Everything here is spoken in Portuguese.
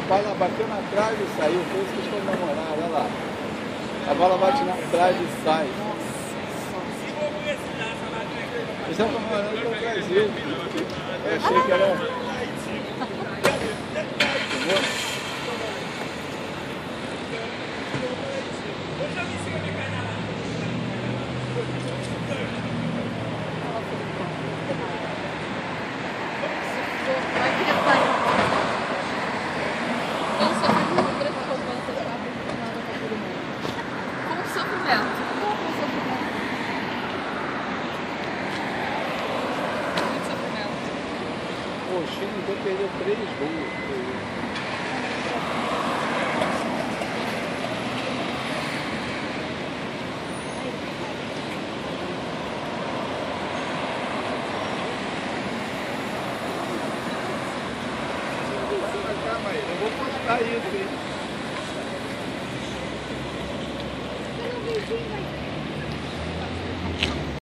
bola bateu na trave e saiu. Foi isso que eles comemoraram, olha lá. A bola bate na trave e sai. Eles estão comemorando pelo Brasil. Eu achei que era... Entendeu? O Chile perdeu 3 gols. Calma aí, eu vou postar isso, hein?